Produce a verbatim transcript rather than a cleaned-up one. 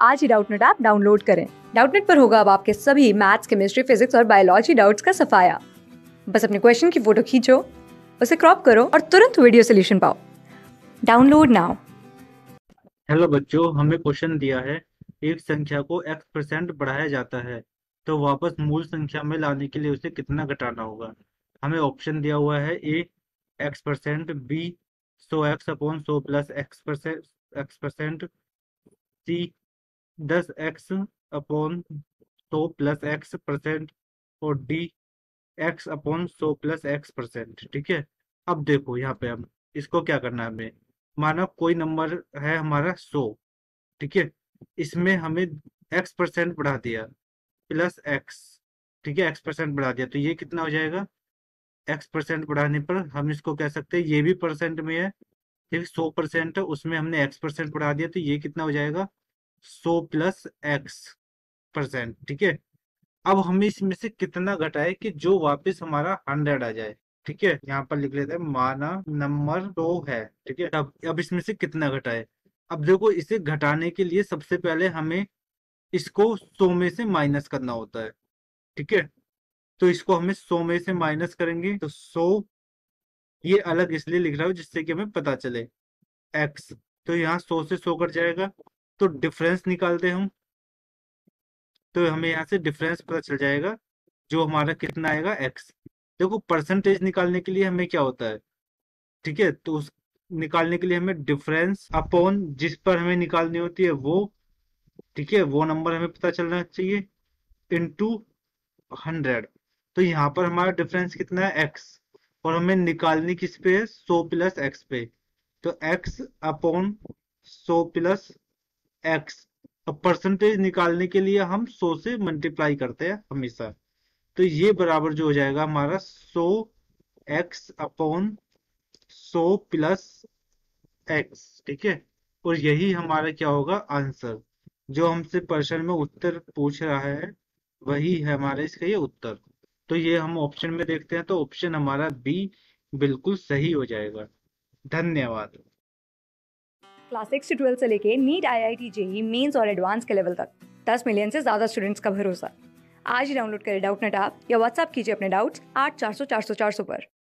आज ही Doubtnut app download करें। डाउटनेट पर होगा अब आपके सभी मैथ्स, केमिस्ट्री, फिजिक्स और बायोलॉजी डाउट्स का सफाया। बस अपने क्वेश्चन की फोटो खींचो, उसे क्रॉप करो और तुरंत वीडियो सोल्यूशन पाओ। Download now. हेलो बच्चों, हमें क्वेश्चन दिया है एक संख्या को x परसेंट बढ़ाया जाता है तो वापस मूल संख्या में लाने के लिए उसे कितना घटाना होगा। हमें ऑप्शन दिया हुआ है ए एक्स परसेंट, बी सौ एक्स अपॉन सौ plus X percent X percent, C दस एक्स अपॉन सौ प्लस एक्स परसेंट और डी एक्स अपॉन सौ प्लस एक्स परसेंट। ठीक है, अब देखो यहाँ पे हम इसको क्या करना है। हमें माना कोई नंबर है हमारा सौ, ठीक है, इसमें हमें एक्स परसेंट बढ़ा दिया प्लस एक्स, ठीक है, एक्स परसेंट बढ़ा दिया तो ये कितना हो जाएगा। एक्स परसेंट बढ़ाने पर हम इसको कह सकते हैं ये भी परसेंट में है, ठीक, सौ परसेंट है उसमें हमने एक्स परसेंट बढ़ा दिया तो ये कितना हो जाएगा सौ प्लस एक्स परसेंट। ठीक है, अब हमें इसमें से कितना घटाए कि जो वापस हमारा हंड्रेड आ जाए। ठीक है, यहाँ पर लिख लेते हैं माना नंबर सौ है, ठीक है। अब अब इसमें से कितना घटाए। अब देखो इसे घटाने के लिए सबसे पहले हमें इसको सौ में से माइनस करना होता है, ठीक है। तो इसको हमें सौ में से माइनस करेंगे तो सौ, ये अलग इसलिए लिख रहा हूँ जिससे कि हमें पता चले एक्स, तो यहाँ सौ से सौ कट जाएगा तो डिफरेंस निकालते हैं हम, तो हमें यहाँ से डिफरेंस पता चल जाएगा जो हमारा कितना आएगा एक्स। देखो परसेंटेज निकालने के लिए हमें क्या होता है, ठीक है, तो उस निकालने के लिए हमें डिफरेंस अपॉन जिस पर हमें निकालनी होती है वो, ठीक है, वो नंबर हमें पता चलना चाहिए इनटू हंड्रेड। तो यहाँ पर हमारा डिफरेंस कितना है एक्स और हमें निकालनी किस पे है सौ प्लस एक्स पे, तो एक्स अपॉन सौ प्लस एक्स। अब परसेंटेज निकालने के लिए हम सौ से मल्टीप्लाई करते हैं हमेशा, तो ये बराबर जो हो जाएगा हमारा सौ एक्स अपॉन सौ प्लस एक्स, ठीक है। और यही हमारा क्या होगा आंसर, जो हमसे प्रश्न में उत्तर पूछ रहा है वही है हमारा इसका ये उत्तर। तो ये हम ऑप्शन में देखते हैं तो ऑप्शन हमारा बी बिल्कुल सही हो जाएगा। धन्यवाद। क्लास सिक्स से ट्वेल्थ से लेके NEET, I I T, JEE mains और एडवांस के लेवल तक दस मिलियन से ज्यादा स्टूडेंट्स का भरोसा। आज ही डाउनलोड करें डाउटनेट ऐप या व्हाट्सएप कीजिए अपने डाउट्स आठ चार सौ चार सौ चार सौ पर।